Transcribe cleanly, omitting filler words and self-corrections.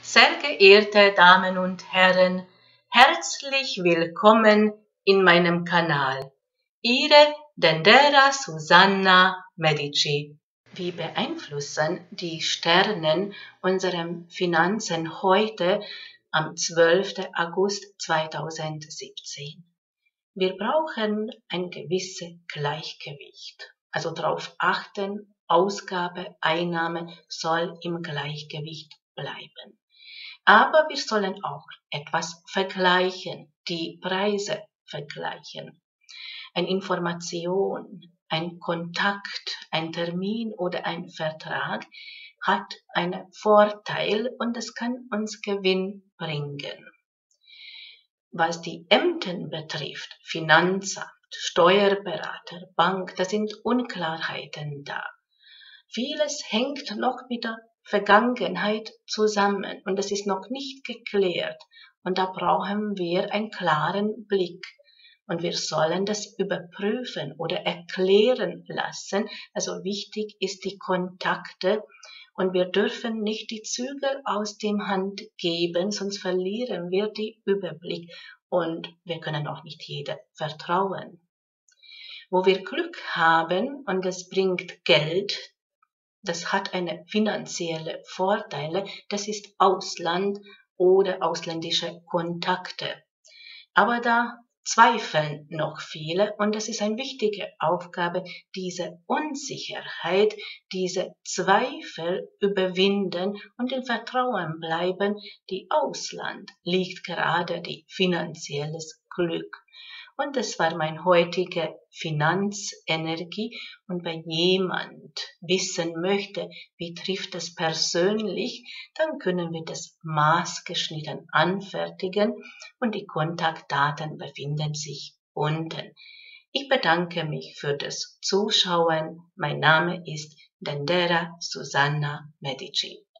Sehr geehrte Damen und Herren, herzlich willkommen in meinem Kanal. Ihre Dendera Susanna Medici. Wie beeinflussen die Sterne unsere Finanzen heute am 12. August 2017? Wir brauchen ein gewisses Gleichgewicht. Also darauf achten, Ausgabe, Einnahme soll im Gleichgewicht bleiben. Aber wir sollen auch etwas vergleichen, die Preise vergleichen. Eine Information, ein Kontakt, ein Termin oder ein Vertrag hat einen Vorteil und es kann uns Gewinn bringen. Was die Ämter betrifft, Finanzamt, Steuerberater, Bank, da sind Unklarheiten da. Vieles hängt noch mit der Vergangenheit zusammen und es ist noch nicht geklärt und da brauchen wir einen klaren Blick und wir sollen das überprüfen oder erklären lassen. Also wichtig ist die Kontakte und wir dürfen nicht die Zügel aus dem Hand geben, sonst verlieren wir den Überblick und wir können auch nicht jedem vertrauen. Wo wir Glück haben und es bringt Geld, das hat eine finanzielle Vorteile, das ist Ausland oder ausländische Kontakte. Aber da zweifeln noch viele und es ist eine wichtige Aufgabe, diese Unsicherheit, diese Zweifel überwinden und im Vertrauen bleiben, die Ausland liegt gerade die finanzielles Glück. Und das war meine heutige Finanzenergie. Und wenn jemand wissen möchte, wie trifft es persönlich, dann können wir das maßgeschnitten anfertigen und die Kontaktdaten befinden sich unten. Ich bedanke mich für das Zuschauen. Mein Name ist Dendera Susanna Medici.